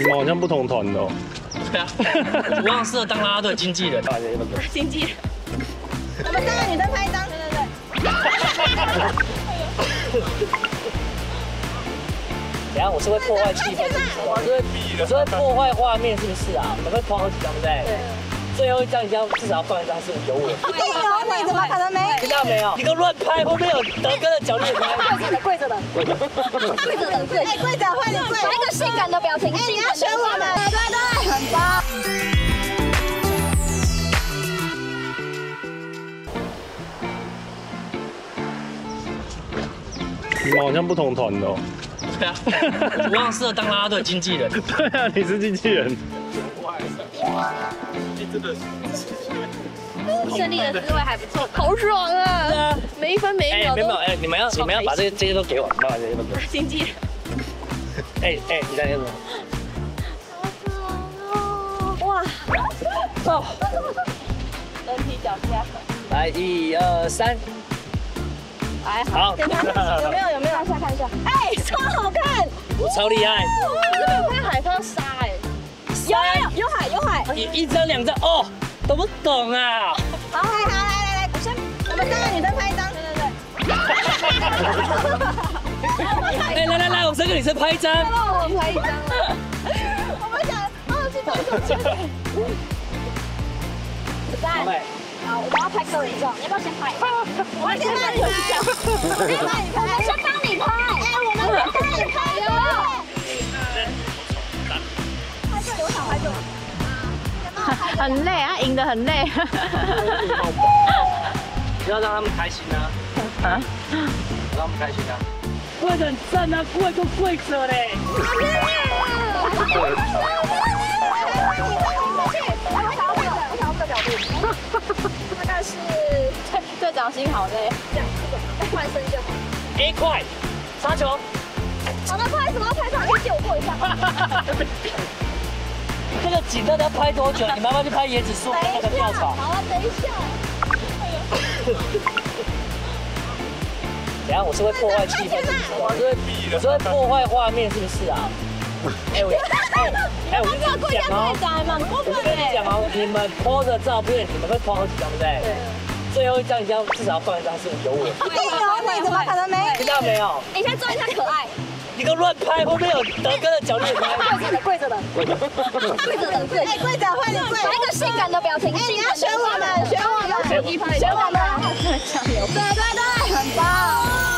你们好像不同团的哦。 对啊，我好像适合当啦啦队经纪人。 经纪人。我们三个女生拍一张。 等下我是会破坏气氛，我是会破坏画面，是不是啊？你们会抛好几张，对不对？对。最后一张一定要至少要放一张是有我。 一定有你，怎么可能没？ 听到没有？你给我乱拍，后面有德哥的脚，你也拍。 跪着的，跪着的，跪着的，哎，跪着，换你跪。来一个性感的表情，哎，你要选我们，对，很棒。 你们好像不同团的哦。 对啊，我好像适合当啦啦队经纪人。 对啊，你是经纪人。 真的。 胜利的滋味还不错，好爽啊！每一分每一秒都。 哎，你们要把这些都给我，把这些都给我。 经纪人。 哎，你在那什么？ 哇！ 哦。 人体脚下。 来，1、2、3。 还好。有没有？看一下。哎，超好看！ 我超厉害。 我这边有看海方沙哎。有海。 一张2张哦，懂不懂啊？ 好，来，我们三个女生拍一张。 哎，来，我3个女生拍一张。 帮我们拍一张了。我们想去拍手机。在。好，我要拍个人照，要不要先拍？我要先拍个人照。我们先帮你拍。哎，我们先帮你拍哟。拍这里，我想拍这里。 很累啊，赢得很累。 不要让他们开心啊！啊？让他们开心啊！跪得很正啊，跪着嘞！ 大概是队长心好累，这样再换身就好。 A 快，杀球！ 好的，不好意思，我要拍照，可以借我过一下吗？ 这个景到底要拍多久？你们要不要去拍椰子树跟那个吊草？ 好啊，等一下。 等下我是会破坏气氛，我是会破坏画面，是不是啊？哎，我跟你讲哦，我跟你讲哦，你们 po 的照片，你们会 po 好几张，对不对？对。最后一张一定要至少要放一张是有我。 一定有你，怎么可能没？ 听到没有？ 你先做一下可爱。 你给我乱拍，后面有德哥的脚，你也拍。 跪着的，跪着的，哎，跪着，换你跪。来一个性感的表情，哎，你要选我们，选我们。手机拍，选我们。对，很棒。